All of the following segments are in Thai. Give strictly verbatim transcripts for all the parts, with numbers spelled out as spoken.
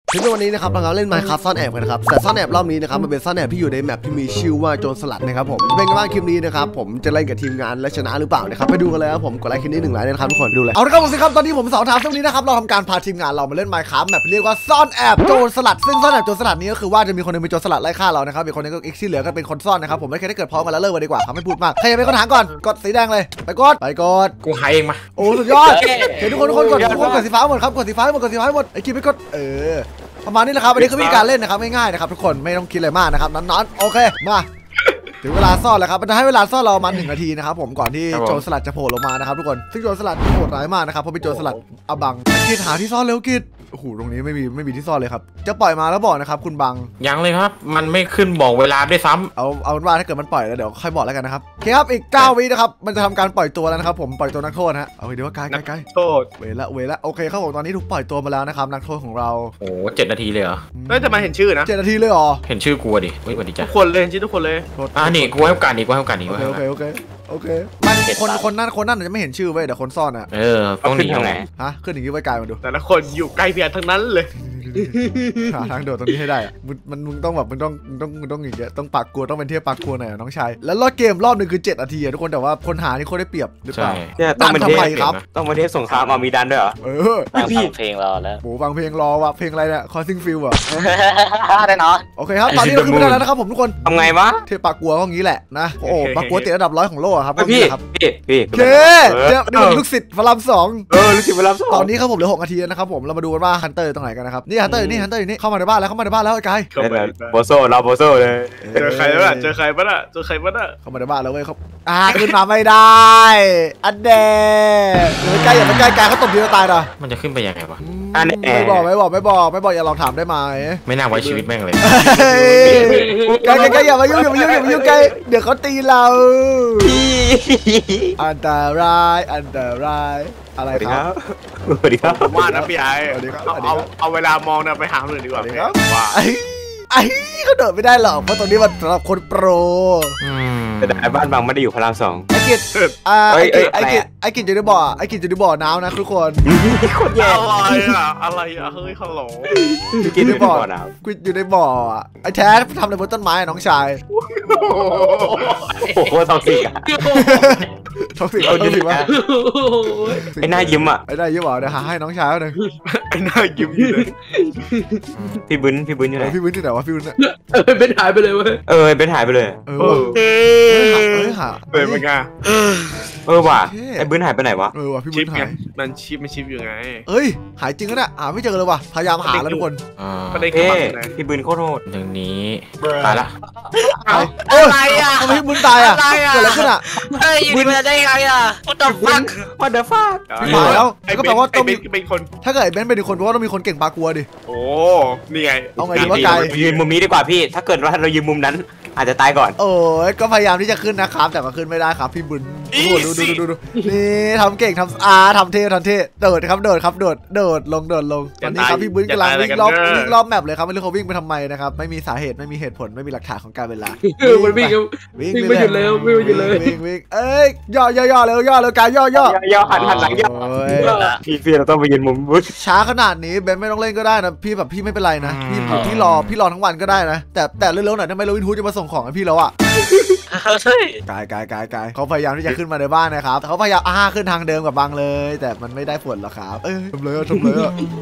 ถึงวันนี้นะครับเราเล่น Minecraft ซ่อนแอบกันนะครับแต่ซ่อนแอบรอบนี้นะครับมันเป็นซ่อนแอบที่อยู่ในแมปที่มีชื่อว่าโจรสลัดนะครับผมเป็นกันบ้างคลิปนี้นะครับผมจะเล่นกับทีมงานและชนะหรือเปล่านะครับไปดูกันเลยครับผมกดไลค์คลิปนี้หนึ่งไลค์นะครับทุกคนดูเลยเอาละครับผมสิครับตอนนี้ผมสองทางตรงนี้นะครับเราทำการพาทีมงานเรามาเล่น Minecraft แมปเรียกว่าซ่อนแอบโจรสลัดซึ่งซ่อนแอบโจรสลัดนี้ก็คือว่าจะมีคนนึงเป็นโจรสลัดไล่ฆ่าเรานะครับอีกคนนึงก็อีกที่เหลือก็เป็นคนซ่อนนะครับผมไม่เคยได้เกิดพร้อมกันแล้วเลิกกันดีกว่าครับไม่พูดมากใครจะเป็นคนหาก่อนกดสีแดงเลยไปกดไปกดกูหาเองมาโอ้สุดยอดเห็นทุกคนทุกคนกดทุกคนกดสีฟ้าหมดครับกดสีฟ้าหมดกดสีฟ้าหมดไอ้คิดไปกดเออประมาณนี้นะครับอันนี้คือวิธีการเล่นนะครับง่ายๆนะครับทุกคนไม่ต้องคิดอะไรมากนะครับนอนๆโอเคมาถึงเวลาซ่อนแล้วครับมันจะให้เวลาซ่อนเรามาหนึ่งนาทีนะครับผมก่อนที่โจรสลัดจะโผล่ลงมานะครับทุกคนซึ่งโจรสลัดโหดร้ายมากนะครับเพราะเป็นโจรสลัดอบังกิดหาที่ซ่อนเร็วกิดโอ้โหตรงนี้ไม่มีไม่มีที่ซ่อนเลยครับจะปล่อยมาแล้วบอกนะครับคุณบังยังเลยครับมันไม่ขึ้นบอกเวลาด้วยซ้ำเอาเอาว่าถ้าเกิดมันปล่อยแล้วเดี๋ยวค่อยบอกแล้วกันนะครับโอเคครับอีกเก้าวินะครับมันจะทำการปล่อยตัวแล้วนะครับผมปล่อยตัวนักโทษฮะเอาไปดูว่าไกลไกลโทษเวละเวละโอเคครับผมตอนนี้ถูกปล่อยตัวมาแล้วนะครับนักโทษของเราโอ้เจ็ดนาทีเลยเหรอเฮ้ยจะมาเห็นชื่อนะเจ็ดนาทีเลยเหรอเห็นชื่อกูดิเฮ้ยสวัสดีจ้ะทุกคนเลยชื่อทุกคนเลยอ่านี่กูให้โอกาสนี่กูให้โอกาสนี่โอเคโอเคโอเคโอเคมันคนคนนั่นคนนั่นจะไม่เห็นชื่อไว้แต่คนซ่อนอ่ะเออต้องหนียังไงฮะขึ้นอย่างนี้ไว้กายมาดูแต่ละคนอยู่ใกล้เพียงทั้งนั้นเลยหาทางโดดตรงนี้ให้ได้มันมันมึงต้องแบบมึงต้องมึงต้องมึงต้องอย่างเงี้ยต้องปากกลัวต้องเป็นเทียบปากกลัวหน่อยน้องชายแล้วรอบเกมรอบหนึ่งคือเจ็ดนาทีทุกคนแต่ว่าคนหานี่คนได้เปรียบหรือเปล่าเนี่ยต้องเป็นเทปครับต้องเป็นเทปสงครามมามีดันด้วยเหรอเออพี่เพลงรอแล้วโอ้ฟังเพลงรอว่ะเพลงอะไรเนี่ยคอซิงฟิลอ่ะได้เนาะโอเคครับตอนนี้เราขึ้นมาได้แล้วนะครับผมทุกคนทำไงวะเทปปากกลัวก็งี้แหละนะโอ้ปากกลัวติดอันดับร้อยของโลกครับพี่พี่พี่โอเคเนี่ยนี่มันลูกศิษย์พลัมสองเออลูกศิษย์พลัมสองตอนนี้ครับผมเหลือหกนาทีนะครับผมเรามาดูกันว่าฮันเตอร์ตรงไหนกันนะครับนี่ฮันเตอร์นี่ฮันเตอร์นี่เข้ามาในบ้านแล้วเข้ามาในบ้านแล้วไอ้กายโบโซ่เราโบโซ่เลยเจอใครบ้างเจอใครบ้างเจอใครบ้างเข้ามาในบ้านแล้วเว้ยเขาอ่าขึ้นมาไม่ได้อันเดเดี๋ยวใกล้อย่าไปใกล้กายเขาตบทีจะตายนะมันจะขึ้นไปยังไงวะอันไม่บอกไม่บอกไม่บอกไม่บอกอย่าลองถามได้ไหมไม่น่าไว้ชีวิตแม่งเลยใกล้ใกล้อย่ามายุ่งอย่ามายุ่งอย่ามายุ่งใกล้เดี๋ยวเขาตีเราอันตรายอันตรายอะไรครับสวัสดีครับว่านะพี่ไอ้เอาเอาเวลามองนะไปหาคนอื่นดีกว่าว่าไอ้เขาเดินไม่ได้หรอกเพราะตรงนี้มันสำหรับคนโปรแต่ไอ้บ้านบางไม่ได้อยู่พลังสองไอ้กิจอ่าไอ้กิจไอ้กิจไอ้กิจอยู่ในบ่อไอ้กิจอยู่ในบ่อน้ำนะทุกคนคนแย่อะไรอะอะไรอะเฮ้ยฮัลโหลกิจอยู่ในบ่อน้ำกิจอยู่ในบ่อไอ้แท้ทำอะไรบนต้นไม้น้องชายโอ้โหทองสิอะทองสิเอายิ้มว่าไอ้หน้ายิ้มอ่ะไอ้หน้ายิ้มบอกเดี๋ยวหาให้น้องชายหนึ่งไอ้หน้ายิ้มอยู่เลยพี่บุญพี่บุญอยู่ไหนพี่บุญที่ไหนวะพี่บุญเออเป็นหายไปเลยเว้ยเออเป็นหายไปเลยเออเออหาเป็นไงเออว่ะไอ้บุญหายไปไหนวะเออว่ะพี่บุญหายมันชิปมันชิปอยู่ไงเอ้ยหายจริงก็ได้หาไม่เจอเลยว่ะพยายามหาแล้วทุกคนประเด็นคือพี่บุญโคตรโหดหนึ่งนี้ตายละอะไรอ่ะทำไมพี่บุญตายอ่ะเกิดอะไรขึ้นอ่ะเฮ้ยอยู่ดีมันจะได้ไงอ่ะ What the fuck What the fuck มาแล้วก็แปลว่าต้องมีเป็นคนถ้าเกิดไอ้เบนเป็นคนเพราะว่าต้องมีคนเก่งปลากลัวดิโอ้นี่ไงเอาไงดีว่าไกลยืนมุมนี้ดีกว่าพี่ถ้าเกิดว่าเรายืนมุมนั้นอาจจะตายก่อนโอ้ยก็พยายามที่จะขึ้นนะครับแต่ก็ขึ้นไม่ได้ครับพี่บุญดูดูดูดูดูนี่ทำเก่งทำอาทำเท่ทำเท่โดดครับโดดครับโดดโดดลงโดดลงตอนนี้ครับพี่บุญกำลังวิ่งรอบวิ่งรอบแมปเลยครับไม่รู้เขาวิ่งไปทำไมนะครับไม่มีสาเหตุไม่มีเหตุผลไม่มีหลักฐานของการเวลามันวิ่งวิ่งไม่หยุดเลยวิ่งไม่หยุดเลยวิ่งวิ่งเอ้ยย่อย่อย่อเร็วย่อเร็วกายย่อย่อย่อหันหันหลังย่อพี่พี่เราต้องไปยืนมุมบุญช้าขนาดนี้เบนไม่ต้องเล่นก็ได้นะพี่แบบพี่ไม่เป็นไรนะพี่อยู่ที่รอพี่รอทั้งวันก็ได้นะแต่แต่เร็วๆหน่อยทำไมเราวินทูจะมาส่งของให้พี่แล้วอ่ะใช่กายกายกายกายเขาพยายามที่จะขึ้นมาในบ้านนะครับเขาพยายามอ้าขึ้นทางเดิมกับบังเลยแต่มันไม่ได้ผลหรอกครับเอ้ยทำเลยทำเลย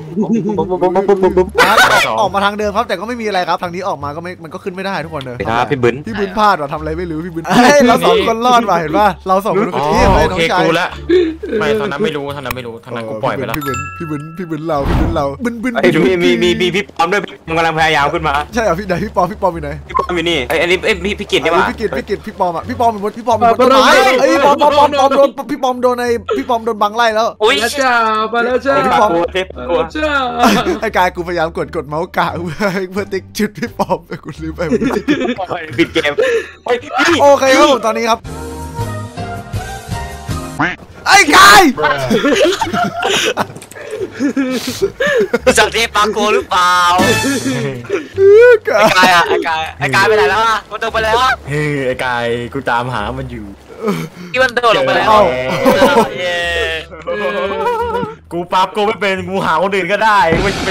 ออกมาทางเดิมครับแต่ก็ไม่มีอะไรครับทางนี้ออกมาก็ไม่มันก็ขึ้นไม่ได้ทุกคนเลยครับพี่บุญพี่บุญพลาดว่ะทำอะไรไม่รู้พี่บุญเฮ้ยเราสองคนรอดว่ะเห็นป่ะเราสองคนคือเทียบเลยน้องชายกูละไม่ตอนนั้นไม่รู้ตอนนั้นไม่รู้ตอนนั้นกูปล่อยไปแล้วพี่บุญพี่บุญพี่บุญเราพี่บุญเราบุญบุญมีมีมีมีพี่ปอมด้วยมันกำลังพยายามขึ้นมาใช่เหรอพี่ไหนพี่ปอมพี่ปอมอยู่ไหนพี่ปอมอยู่นี่ไอ้อันนี้พี่พี่กิตเนี่ยว่ะพี่กิตพี่กิตพี่ปอมอ่ะพี่ปอมเป็นพี่ปอมเป็นต้นไม้ไอ้ปอมปอมปอมปอมโดนพี่ปอมโดนในพี่ปอมโดนบังไล่แล้วอุ้ยจ้าไปแล้วจ้าพี่ปอมจ้าไอ้กายกูพยายามกดกดเมาส์กะเพื่อเพื่อติ๊กชุดพี่ปอมไปกูลืมไปปิดเกมโอเคครับผมตอนนี้ครับไอ้กายจับเทปปาโกหรือเปล่าไอ้กายอ่ะไอ้กายไอ้กายไปไหนแล้วอ่ะมันตกไปแล้วเฮ้ยไอ้กายกูตามหามันอยู่ที่มันโดดลงไปแล้วกูปราบกูไม่เป็นกูหาคนอื่นก็ได้ไม่เป็น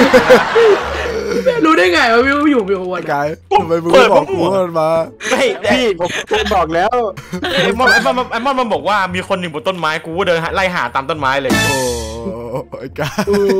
รู้ได้ไงว่าพี่อยู่พี่วันกายทำไมมึงไม่บอกกูว่ามันมาไม่พี่ผมผมบอกแล้วไอ้มอนไอ้มอนไอ้มอนมันบอกว่ามีคนหนึ่งบนต้นไม้กูก็เดินไล่หาตามต้นไม้เลยโอ้ไอ้กาย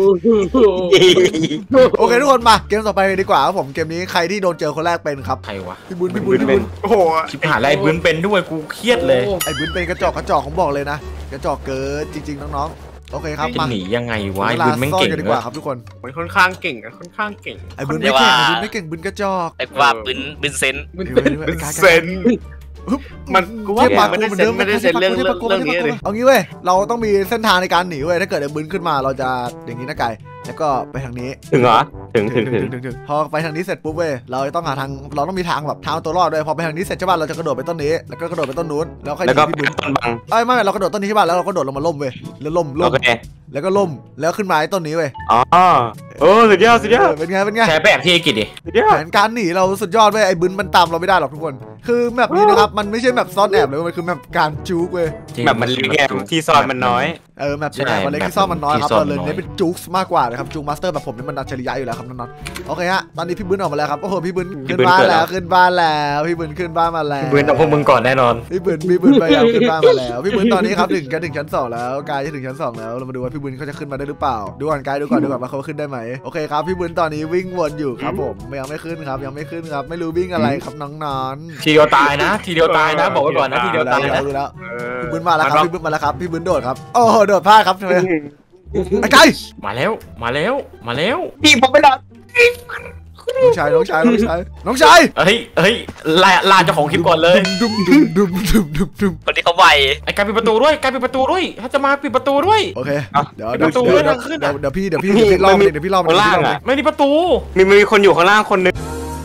โอเคทุกคนมาเกมต่อไปดีกว่าครับผมเกมนี้ใครที่โดนเจอคนแรกเป็นครับใครวะพี่บุญพี่บุญพี่บุญโอ้โหชิบหายไรบื้นเป็นด้วยกูเครียดเลยไอ้บุญเป็นกระจอกกระจอกผมบอกเลยนะกระจอกเกินจริงๆน้องๆโอเคครับจะมาหนียังไงวะไอ้เวลาบื้นแม่งซ่อนเก่งกันดีเลกว่าย ครับทุกคนมันค่อนข้างเก่งอะค่อนข้างเก่งไอ้บุญไม่เก่งไอ้บุญไม่เก่งบุญกระจอกไอ้ว่าปืนปืนเซนไอ้บุญไอ้กายเซนมันกูว่าเทียบปากไม่กูได้เหมือนเซเดินมไม่ได้เซนเรื่องทียบปากกูเรื่องนี้เลยเอางี้เว้ยเราต้องมีเส้นทางในการหนีเว้ยถ้าเกิดไอ้บุญขึ้นมาเราจะอย่างนี้นะกายแล้วก็ไปทางนี้ถึงเหรอถึงถึงถึงถึงพอไปทางนี้เสร็จปุ๊บเว้ยเราต้องหาทางเราต้องมีทางแบบทางตัวรอดด้วยพอไปทางนี้เสร็จใช่ป่ะเราจะกระโดดไปต้นนี้แล้วก็กระโดดไปต้นนู้นแล้วค่อยหแล้วนีก็พี่บุญต้นบังเอ้ยไม่ไม่เรากระโดดต้นนี้ใช่ป่ะแล้วเราก็โดดลงมาล่มเว้ยแล้วล่มล่โอมเคแล้วก็ล่มแล้วขึ้นมาไอ้ต้นนี้เว้ยอ๋อโอ้สุดยอดสุดยอดเป็นไงเป็นไงแชร์แบบที่ไอ้กิจดิสุดยอแผดนการหนีเราสุดยอดเว้ยไอ้บุญมันตามเราไม่ได้หรอกทุกคนคือแมปนี้นะครับมันไม่ใช่แมปซ่อนแอบเลยมันคือแมปการจู๊กเว้ยแบบมันเล็กแกที่ซอนมันน้อยเออแมปแมปมันเล็กที่ซ่อนมันน้อยครับเราเลยเน้นเป็นจู๊กมากกว่านะครับจู๊กมาสเตอร์แบบผมนี่มันอัจฉริยะอยู่แล้วครับน้องๆโอเคฮะตอนนี้พี่บุญออกมาแล้วครับโอ้โหพี่บุญขึ้นบ้านแล้วขึ้นบ้านแล้วพี่บุญขึ้นบ้านมาแล้วบื้นเอาพวกมึงก่อนแน่นอนพี่บุญพี่บุญพยายามขึ้นบ้านมาแล้วพี่บุญตอนนี้ครับถึงกันถึงชั้นสองแล้วกายจะถึงชั้นสองแล้วเรามาดูว่าพี่บุญเขาจะขึ้นมาได้หรือเปล่าดูก่อนกายดูก่อนดูก่อนว่าเขาขึ้นได้ไหมโอเคครับพี่บุญตอนนี้วิ่งวนอยู่ครับผมยังไม่ขึ้นครับยังไม่ขึ้นครับไม่รู้วิ่งอะไรครับน้องๆทีเดียวตายนะ ทีเดียวตายนะ บอกไว้ก่อนนะทีเดียวตายนะดูแล้วเออพี่บุญมาแล้วครับพี่บุญมาแล้วครับพี่บุญโดดครับโอ้โหโดดพลาดครับทำไมไอ้ไก่มาแล้วมาแล้วมาแล้วพี่ผมไม่รอดน้องชายน้องชายน้องชายน้องชายเฮ้ยเฮ้ยลาลาเจ้าของคลิปก่อนเลยดุมดุมดุมดุมดุมดุมคนที่เขาไวไอ้การปิดประตูด้วยการปิดประตูด้วยถ้าจะมาปิดประตูด้วยโอเคเดี๋ยวปเดี๋ระตูยวทางขึ้นเดี๋ยอะวเดี๋ยวพี่เดี๋ยวพี่เดี๋ยวพี่ล่อมันเดี๋ยวพี่ล่อมันข้างล่างอ่ะไม่มีประตูมีมีคนอยู่ข้างล่างคนนึง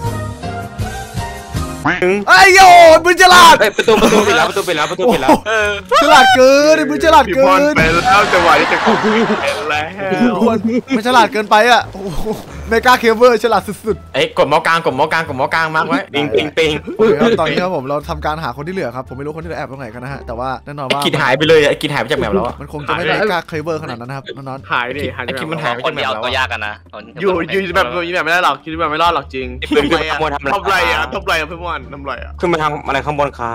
ไอ้โยบุญฉลาดเอ้ยประตูประตูปิดแล้วประตูปิดแล้วประตูปิดแล้วเออฉลาดเกินไอ้บุญฉลาดพี่เกิบอลนไปแล้วจังหวะนี้จะของพี่เป็นแล้วทุกคนมันฉลาดเกินไปอ่ะโอ้โหเมกาเคเบิลฉลาดสุดไอ้กดเมาส์กลางกดเมาส์กลางกดเมาส์กลางมาร์กไว้ปิงปิงปิงๆโอเคครับตอนนี้ครับผมเราทำการหาคนที่เหลือครับผมไม่รู้คนที่เหลือแอบตรงไหนกันนะฮะแต่ว่าแน่นอนไอ้ว่ากิจหายไปเลยไอ้กิจหายไปจากแมปแล้วอะมันคงจะไม่ได้กล้าเคเบิลขนาดนั้นนะครับน้องหายดิหายไอ้กิจมันไปหายไปคจาน กแมเดียวปแล้วก็อะยากกันนะอยู่อยู่แบบอยู่แบบไม่ได้หรอกคิดแบบไม่รอดหรอกจริงเพิ่มทำไรขอ่ะโมยทำอะไรทำไรอ่ะทำไรอ่ะเพื่อนทำไรอ่ะขึ้นมาทำอะไรข้างบนครับ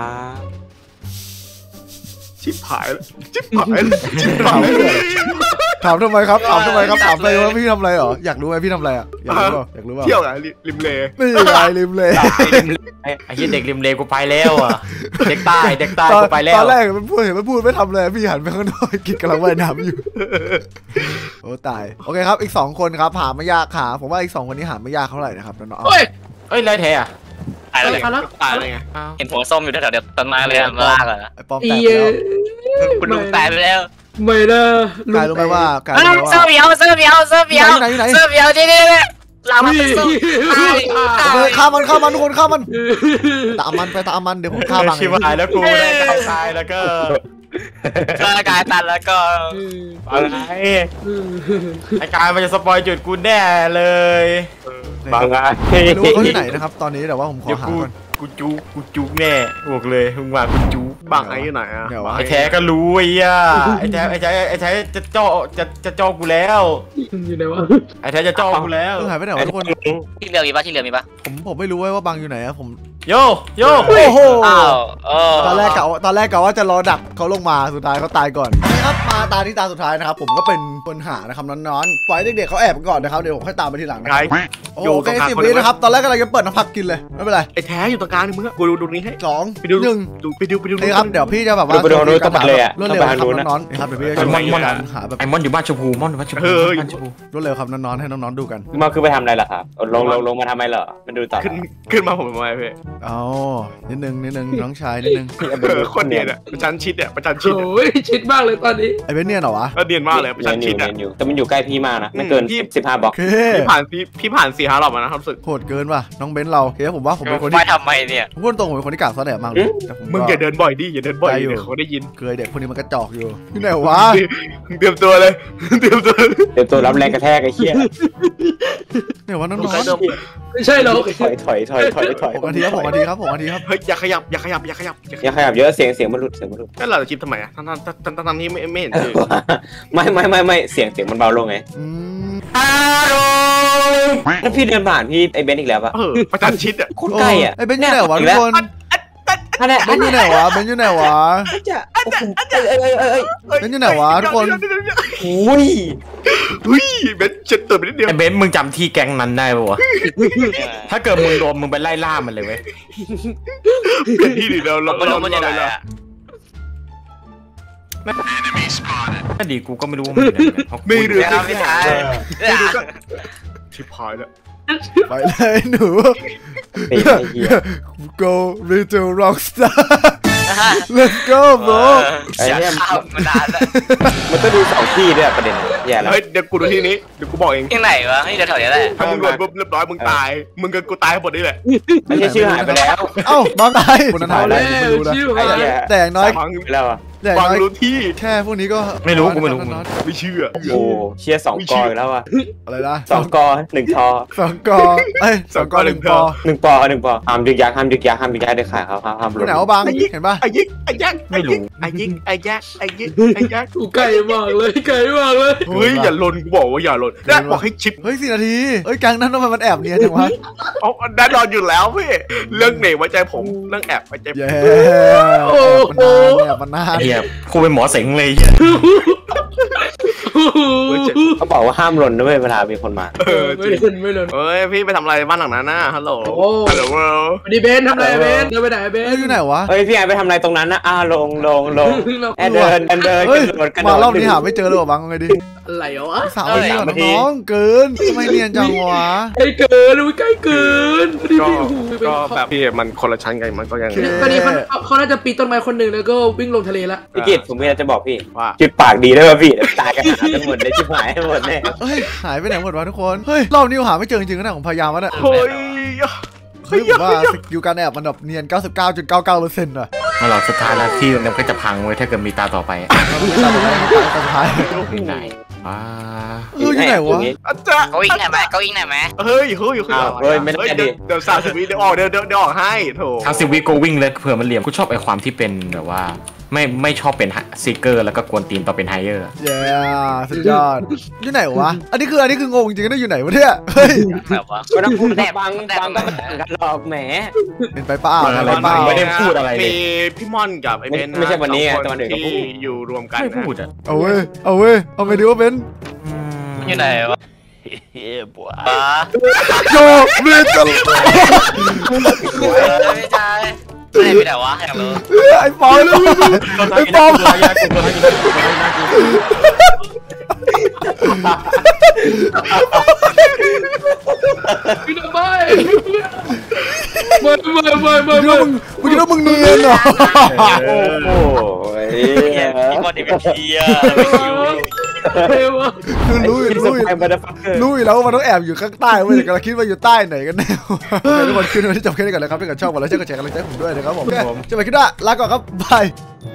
ชิบหายชิบหายชิบหายๆถามทำไมครับถามทำไมครับถามไปว่าพี่ทำอะไรเหรออยากรู้ไหมพี่ทำอะไรอ่ะอยากรู้เปล่าอยากรู้เปล่าเที่ยวกันริมเลนี่ไงริมเลยไอ้เหี้ยเด็กริมเลกูไปแล้วอะเด็กใต้เด็กใต้ตอนกูไปแล้วตอนแรกมันพูดเห็นมันพูดไม่ทำเลยพี่หันไปข้างนอกกินกำลังว่ายน้ำอยู่โอ้ตายโอเคครับอีกสองคนครับหาไม่ยากหาผมว่าอีกสองคนนี้หาไม่ยากเท่าไหร่นะครับน้องๆเฮ้ยเอ้ยไรแท้อะตายแล้วเลยตายเลยไงอ้าวเห็นหัวส้มอยู่แถวๆเดียวต้นไม้เลยอะลากอะไอ้ปอมไอ้แตกเหี้ยแล้วคุณลุงตายไปแล้วไม่นะกายรู้ไหมว่ากายเอรู้อไหมเสื้อว่าเบียวเสื้อเบียวเสื้อเบียวไหนไหนไหนเสื้อเบียวที่นี่เลยหลังมันเป็นส้มเออฆ่ามันฆ่ามันทุกคนฆ่ามันตามมันไปตามมันเดี๋ยวผมฆ่าบังชิบหายแล้วกูได้กายตายแล้วก็ร่างกายตันแล้วก็อะไรไอ้กายมันจะสปอยจุดกูแน่เลยบางไงไม่รู้ว่าเขาที่ไหนนะครับตอนนี้แต่ว่าผมขอเดี๋ยวหากูก่อนกูจุกกูจุกแน่บอกเลยมึงมากูจุกบังไอ้อยู่ไหนอ่ะเดี๋ยววะไอ้แท้ก็รู้ไอ้ย่าไอ้แท้ไอ้แท้ไอ้แท้จะจ่อจะจะจ่อกูแล้วอยู่ไหนวะไอ้แท้จะจ่อกูแล้วเออหายไปไหนวะทุกคนที่เรือมีปะที่เรือมีปะผมผมไม่รู้เว้ยว่าบังอยู่ไหนอะผมโยโยโอ้โหอ้าวเออตอนแรกกะว่าตอนแรกกะว่าจะรอดักเขาลงมาสุดท้ายเขาตายก่อนนะครับมาตาที่ตาสุดท้ายนะครับผมก็เป็นคนหานะครับน้อนๆปล่อยเด็กๆเขาแอบกันก่อนนะครับเดี๋ยวผมค่อยตามไปทีหลังนะไงโอเคสิบวินะครับตอนแรกกำลังจะเปิดน้ำผักกินเลยไม่เป็นไรไอ้แท้อยู่ตรงกลางนี่มึงอะกูดูดูนี้ให้สองไปดูหนึ่งดูไปดูไปดูนี่ครับเดี๋ยวพี่จะแบบว่าไปดูนู้นต้องไปเลยอะรวดเร็วครับน้องๆนะครับเดี๋ยวพี่จะช่วยกันหาแบบไอ้มอนอยู่บ้านชมพูมอนอยู่บ้านชมพูบ้านชมพูรวดเร็วครับน้องๆให้น้องๆดูกันมาคือไปทำอะไรล่ะครับลงลงลงมาทำไมเหรอมันดูต่อขึ้นขึ้นมาผมทำไมพี่เอานิดนึงนิดนึงน้องชายนิดนึงคนเดียนอ่ะประชันชิดอ่ะประชันชิดโอ้ยชิดมากเลยตอนนี้ไอ้เบนเนี่ยเหรอวะก็เดียนมากเลยประชันเรีชิยดนอ่ะอยู่แต่มันอยู่ใกล้พี่มากนะไม่เกินสิบห้าบล็อกโอเคพี่ผ่านพี่พี่ผ่านสี่ห้ารอบมานะครับสึกโหดเกินว่ะน้องเบนเราโอเคผมว่าผมเป็นคนไปที่ทำไมเนี่ยพูดตรงผมเป็นคนที่กากซะแดดมากเลยแต่ผมมึงอย่าเดินบ่อยดิอย่าเดินบ่อยดิเดี๋ยวเขาได้ยินเคยเด็กคนนี้มันกระจอกอยู่ที่ไหนวะเตรียมตัวเลยเตรียมตัวเดี๋ยวตัวรับแรงกระแทกไอ้เหี้ยเนี่ยว่าน้องมึงเคยโดนๆไม่ใช่หรอกถอยถอยถอยถอยถอยหกนาทีครับหกนาทีครับหกนาทีครับเฮ้ยอย่าขยับอย่าขยับอย่าขยับอย่าขอยับย่าขยับเยอะเสียงเสียงมันหลุดเสียงมันหลุดนั่นเราจะคลิปทำไมอ่ะทั้งทั้งทั้งทั้งทั้งที่ไม่ไม่เห็นชื่อไม่ไม่ไม่ไม่เสียงเสียงมันเบาลงไงอืมถ้าพี่เดินผ่านพี่ไอ้เบนอีกแล้วปะเออประจันชิดอ่ะโคตรใกล้อ่ะไอ้เบนอยู่ไหนวะทุกคนอันนี้เบนอยู่ไหนวะเบนอยู่ไหนวะจะโอ้โหเอ้ยเอ้ยเอ้ยเอ้ยเบนอยู่ไหนวะทุกคนโอ้ยเฮ้ยเบนเจ็ดเติมไปนิดเดียวไอ้เบนซ์มึงจำที่แก๊งนั้นได้ปะวะถ้าเกิดมึงโดนมึงไปไล่ล่ามันเลยเว้ยเป็นที่ดีเราเราไม่รู้มันจะไหนเราอะถ้าดีกูก็ไม่รู้ว่ามันอยู่ไหนเหมือนกันไม่รู้เดี๋ยวไม่ใช่ชิบหายแล้วไปเลยหนูไอ้ไอ้เหี้ย go little rockstar let's go bro ไอ้อยากเนี่ยข้ามมานานแล้วมันต้องดูสองที่ด้วยประเด็นแย่แล้วเฮ้ยเดี๋ยวกูดูที่นี้เดี๋ยวกูบอกเองที่ไหนวะที่แถวๆนี้แหละถ้ามึงโดนปุ๊บเรียบร้อยมึงตายมึงกับกูตายหมดนี่แหละไม่ใช่ชื่อหายไปแล้วเอ้าบางไทยคนนั้นเอาหายแล้แล้ววไม่รู้นะชื่อไอ้หายเหี้ยแต่อย่างน้อยฟังไปแล้วอ่ะแต่อย่างฟังน้อยรู้ที่แค่พวกนี้ก็ไม่รู้กูไม่รู้ไม่เชื่อโอ้โหเชียร์สองกออีกแล้วอ่ะอะไรนะสองกอหนึ่งทอสองกอเอ้ยสองกอหนึ่งปอหนึ่งปอหนึ่งปอห้ามดึกยักห้ามดึกยักห้ามดึกยักเด็ดขาดครับห้ามอยู่ไหนวะบางเห็นปะไอ้ยิกไอ้ยักไม่รู้ไอ้ยิกไอ้ยักไอ้ยิกไอ้ยักกูไกลมากเลยไกลมากเลยเฮ้ยอย่าลนกูบอกว่าอย่าลนได้บอกให้ชิปเฮ้ยสี่นาทีเฮ้ยกลางนั้นทำไมมันแอบเนียนจังวะเอาแน่นอนอยู่แล้วพี่เรื่องเหน่ไว้ใจผมเรื่องแอบไว้ใจผมเย้มันนานเนี่ยมันนานไอ้เหี้ยกูเป็นหมอเสงเลยเหี้ยเขาบอกว่าห้ามหล่นด้วยเวลามีคนมาเออจไม่ริงเล่นไม่เล่นเฮ้ยพี่ไปทำอะไรบ้านหลังนั้นน่ะฮัลโหลโอ้ฮัลโหลสวัสดีเบนทำอะไรเบนเดินไปไหนเบเฮ้นยอยู่ไหนวะเฮ้ยพี่ไอไปทำอะไรตรงนั้นนะอ้าลงลงลงแอดเดินแอดเดินกเฮ้ยระโดดกระโดมาดรอบนี้หาไม่เจอเลยว่ะบางไงดิอะไรวะสาวนี่ก่อนน้องเกินทำไมเนียนจังวะใกล้เกินอุ้ยใกล้เกินก็ก็แบบพี่มันคนละชั้นกันมันก็ยังตอนนี้เขาเขาน่าจะปีนต้นไม้คนหนึ่งแล้วก็วิ่งลงทะเลละพี่กิตผมมีอะไรจะบอกพี่ว่าจุดปากดีได้ป่ะพี่ตายกันหาทั้งหมดเลยชิบหายทั้งหมดเนี่ยเฮ้ยหายไปไหนหมดวะทุกคนเฮ้ยรอบนี้หาไม่เจอจริงๆนะผมพยายามแล้วเนี่ยเฮ้ยเฮ้ยผมว่าสกิลการแอบมันแบบเนียน เก้าสิบเก้าจุดเก้าเก้าเปอร์เซ็นต์ อ่ะนั่นหรอสุดท้ายแล้วที่มันก็จะพังเว้ยถ้าเกิดมีตาต่อไปอะสุดท้ายที่ไหนว้าเอออยู่ไหนวะอาจารย์เขาวิ่งไหนไหมเขาวิ่งไหนไหมเฮ้ยเฮ้ยเฮ้ยอ้าวเฮ้ยไม่ได้ดิเดี๋ยวสามสิบวิเดี๋ยวออกเดี๋ยวเดี๋ยวออกให้โถทางสิวิโกวิ่งเลยเผื่อมันเหลี่ยมกูชอบไอ้ความที่เป็นแบบว่า ไม่ไม่ชอบเป็นซีเกอร์แล้วก็กวนตีนต่อเป็นไฮเออร์เย้สุดยอดอยู่ไหนวะอันนี้คืออันนี้คืองงจริงๆนะอยู่ไหนวะเนี่ยเฮ้ยแบบว่าไม่ต้องพูดแบบบางบางก็ไม่ต่างกันหรอกแหมเป็นไปเปล่าอะไรเปล่าไม่ได้พูดอะไรเลยมีพี่ม่อนกับไอ้เบนไม่ใช่วันนี้ไงสองแต่วันอื่นก็พูดที่อยู่รวมกันไม่นะพูดอ่ะเอาเว้ยเอาเว้ยเอาไงดีวะเบนอยู่ไหนวะเฮ้ยบัวโยเบนจะไม่ใช่ไม่ไปไหนวะอยากรู้ไอ้ปอมไอ้ปอมยากูยากูยากูพี่ทำไมไม่ไม่ไม่ไม่มึงคิดไม่ว่ามึงมึงคิดว่ามึงเนียนเหรอโอ้โหเนี่ยพี่บอลเด็กเป็นเชียร์ไม่คิวเฮ้ยวะคือรู้อยู่คิดรู้สอยู่บายมาได้ฟังเกอร์รู้อยู่แล้วว่ามันต้องแอบอยู่ข้างใต้เว้ยแต่กำลังคิดว่าอยู่ใต้ไหนกันแน่ทุกคนคืนวันที่จบแค่นี้ก่อนนะครับถ้าเกิดชอบกดไลค์กดแชร์กำลังใจผมด้วยนะครับผมจะไปคิดว่าลาก่อนครับบาย